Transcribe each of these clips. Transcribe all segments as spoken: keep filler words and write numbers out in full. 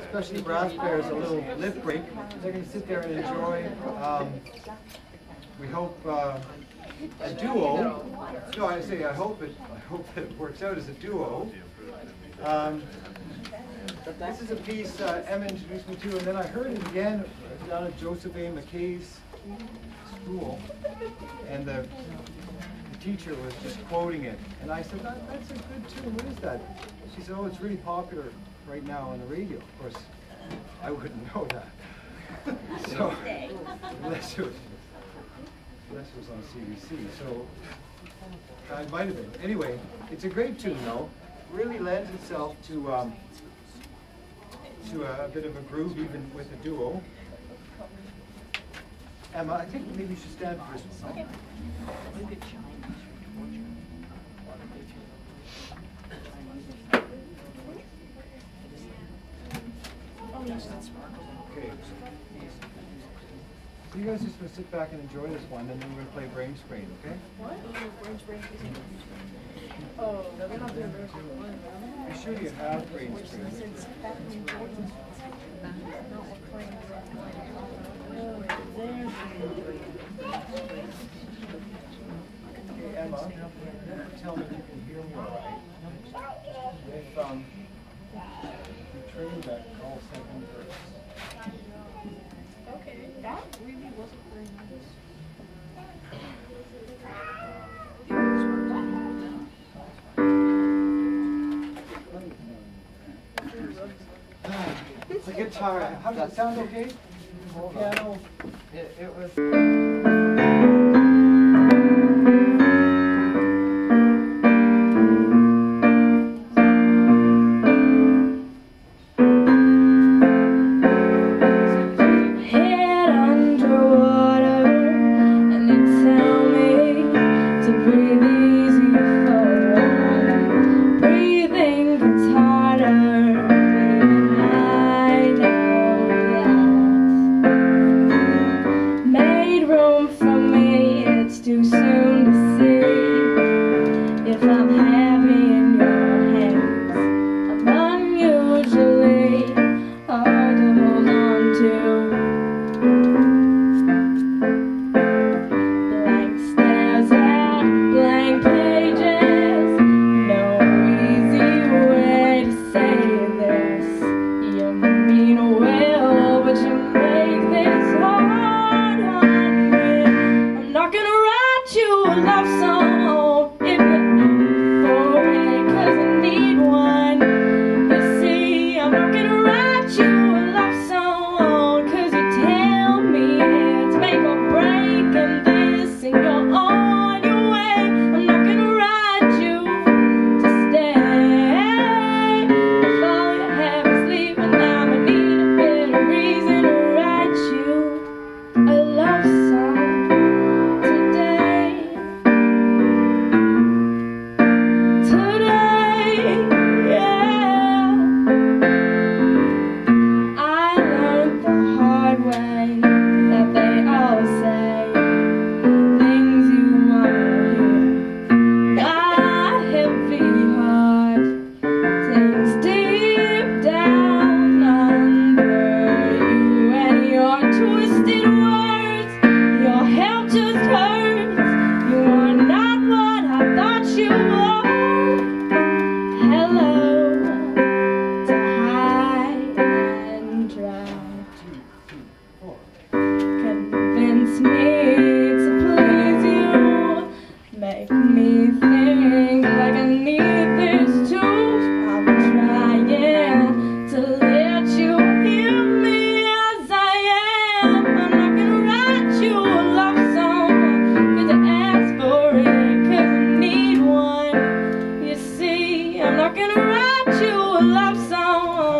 especially brass players, a little lip break. They're going to sit there and enjoy, um, we hope, uh, a duo. No, I say I hope it, I hope that it works out as a duo. Um, this is a piece uh, Emma introduced me to, and then I heard it again down at Joseph A. McKay's school, and the, the teacher was just quoting it, and I said, that, that's a good tune, what is that? She said, oh, it's really popular right now on the radio. Of course, I wouldn't know that. So, unless it was, unless it was on C B C, so uh, it might have been. Anyway, it's a great tune though. Really lends itself to um, to a, a bit of a groove, even with a duo. Emma, I think maybe you should stand for this one. Okay. Okay. So you guys just going to sit back and enjoy this one, and then we're going to play Brain Sprain, okay? What? Oh, no, they're not doing Brain Sprain. Be sure you have Brain Sprain. Okay, Emma, tell me if you can hear me all right. With um, the train that all second verse. Okay, that really wasn't very nice. The guitar, how does it sound okay? The piano, it, it was...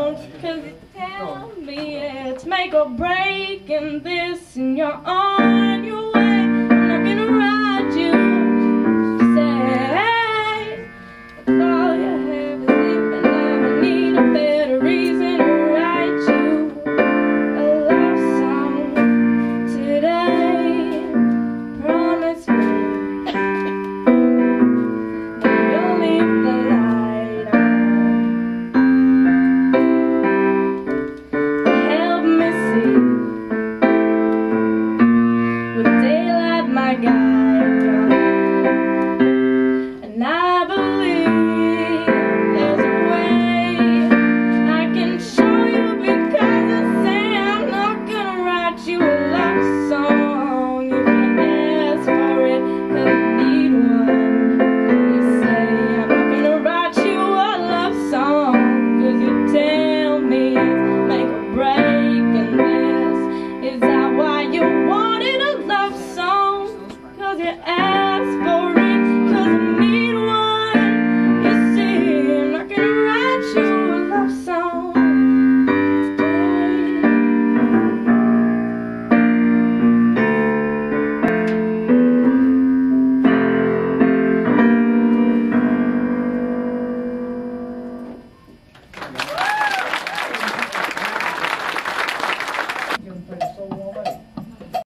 Make or break in this in your arms.